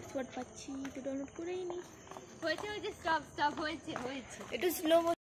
Hotspot পাচ্ছি, তো download করেই নি। হয়েছে হয়েছে, স্টপ স্টপ, হয়েছে হয়েছে। একটু স্লো